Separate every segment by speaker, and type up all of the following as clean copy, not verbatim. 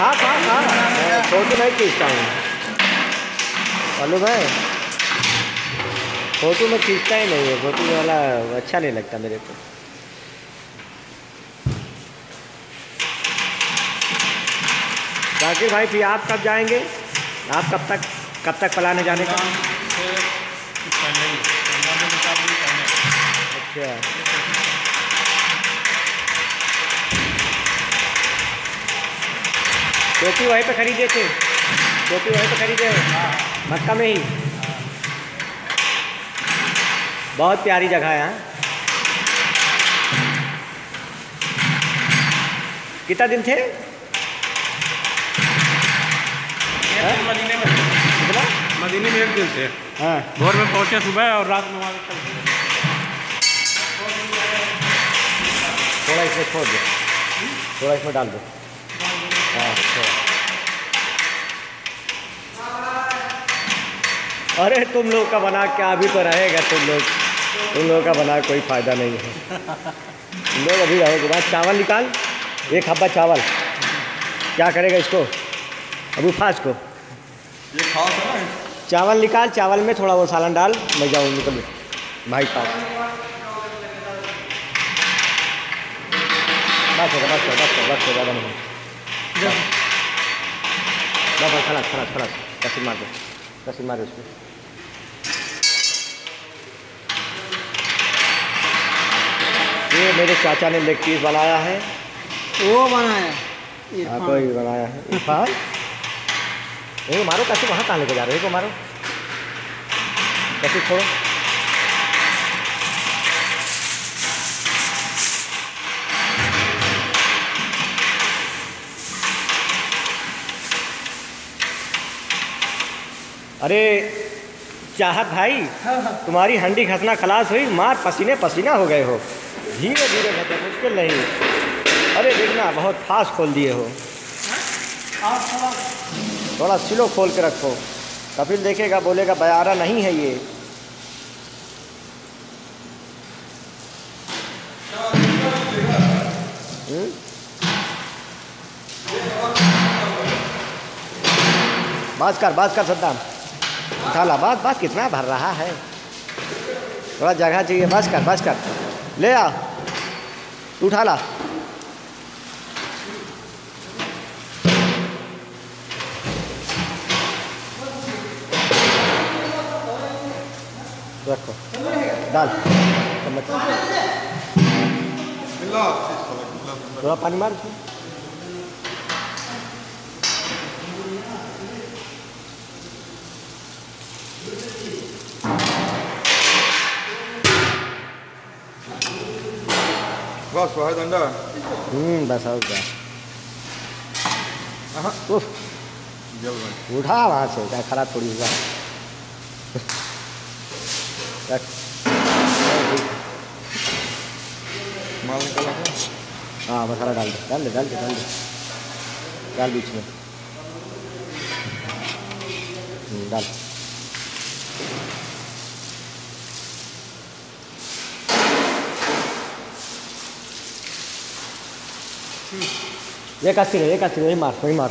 Speaker 1: खा फोटो नहीं खींचता हूँ मालूम है, फोटो में खींचता ही नहीं है, फोटो वाला अच्छा नहीं लगता मेरे को। बाकी भाई फिर आप कब जाएंगे? आप कब तक पलाने जाने का? अच्छा, टोपी वहीं पे खरीदे थे? टोपी वहीं पे खरीदे मक्का में ही? बहुत प्यारी जगह है। यहाँ कितना दिन थे?
Speaker 2: मदीने में कितना? मदीने में 1 दिन थे।
Speaker 1: हाँ,
Speaker 2: भोर में पहुँचे सुबह और रात में वहाँ
Speaker 1: थोड़ा इसमें छोड़ दो, थोड़ा इसमें डाल दो। हाँ, अरे तुम लोग का बना क्या अभी तो रहेगा, तुम लोगों का बना कोई फ़ायदा नहीं है। तुम लोग अभी रहोगे। बाद चावल निकाल, 1 हब्बा चावल। क्या करेगा इसको अबू फाज को?
Speaker 2: ये खाओ ना।
Speaker 1: चावल निकाल, चावल में थोड़ा वो सालन डाल, मैं जाऊँ निकल भाई पास। बस ज़्यादा नहीं। बस खलास कसी मार दो उसको। ये मेरे चाचा ने लेग पीस बनाया है।
Speaker 3: वो बनाया?
Speaker 1: हाँ, कोई बनाया है इरफान। ये मारो कैसे, वहाँ कहाँ लेके जा रहे हो? मारो कैसे, छोड़ो। अरे चाहत भाई, तुम्हारी हंडी घसना खलास हुई, मार पसीना हो गए हो। धीरे धीरे घसे, मुश्किल नहीं। अरे देखना बहुत फास्ट खोल दिए हो। थोड़ा स्लो खोल के रखो, कपिल देखेगा बोलेगा बयारा नहीं है ये। बात कर सद्दाम, उठा ला। बात कितना भर रहा है, थोड़ा जगह चाहिए। बस कर ले आ, उठा ला। रखो, डाल थोड़ा पानी मार।
Speaker 2: बस बहुत अंडा।
Speaker 1: बस और क्या। उठा वहाँ से, क्या खराब थोड़ी हुआ।
Speaker 2: माल निकाला है।
Speaker 1: हाँ, मसाला डाल दे डाल बीच में डाल। एक अस्सी वही मार।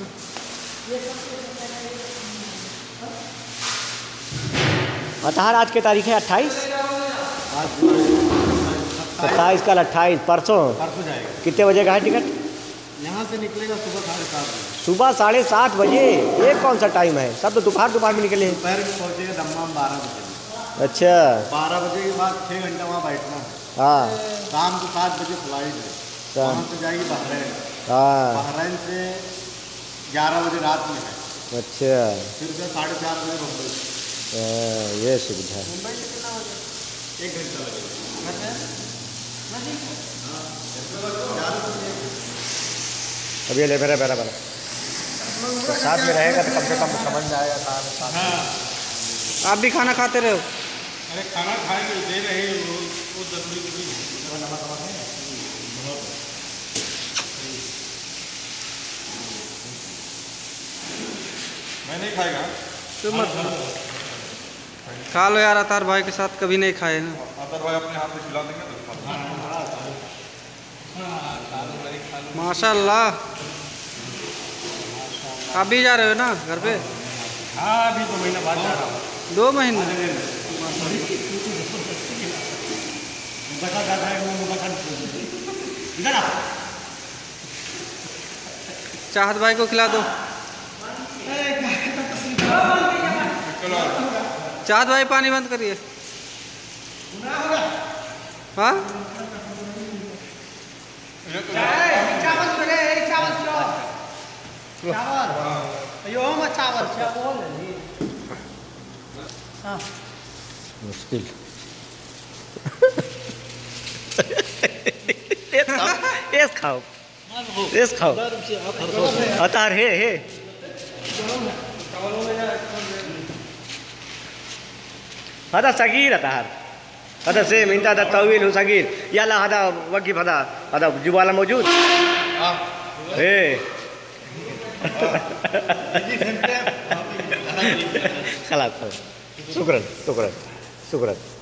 Speaker 1: अतहार आज की तारीख है 28। 27 कल 28, परसों
Speaker 3: जाएगा।
Speaker 1: कितने बजे का है टिकट?
Speaker 3: यहाँ से निकलेगा सुबह 7:30 बजे।
Speaker 1: सुबह 7:30 बजे? ये कौन सा टाइम है? सब तो दोपहर में निकले हैं।
Speaker 3: दोपहर में पहुँचेगा दम्माम 12 बजे।
Speaker 1: अच्छा,
Speaker 3: 12 बजे के बाद 6 घंटा वहाँ बैठना है।
Speaker 1: हाँ,
Speaker 3: शाम को 7 बजे फ्लाइट है, वहाँ से जाएगी बहरैन।
Speaker 1: हाँ,
Speaker 3: बहरैन से 11 बजे रात में है।
Speaker 1: अच्छा,
Speaker 3: फिर से 4:30 बजे मुंबई।
Speaker 1: ये सुविधा है।
Speaker 3: मुंबई से कितना बजे? 1 घंटा लगेगा।
Speaker 1: अब ये ले मेरा तो साथ में रहेगा तो कम से कम समझ में आएगा कहाँ।
Speaker 3: आप भी खाना खाते रहो।
Speaker 2: अरे खाना खाएंगे, दे रहे वो जरूरी भी है। मैं नहीं खाएगा।
Speaker 3: तो मत खा लो यार, अतार भाई के साथ कभी नहीं खाए ना।
Speaker 2: अतर भाई अपने हाथ से खिला देंगे तो
Speaker 3: माशाल्लाह। आप भी जा रहे हो ना घर पे?
Speaker 2: हाँ अभी 2 महीना बाद जा रहा हूँ।
Speaker 3: 2 महीने? चाहत भाई को खिला दो। चाहत भाई पानी बंद करिए। हाँ
Speaker 1: मुश्किल खाओ खाओ अतार हे هذا صغير أتاهر هذا سيم أنت هذا طويل وصغير يلا هذا وقف هذا جواله موجود إيه خلاص شكرا